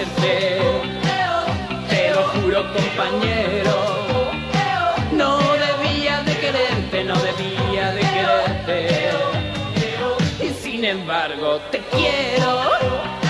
enloquecer. Te lo juro, compañero, no debía de quererte, no debía de quererte. Y sin embargo te quiero.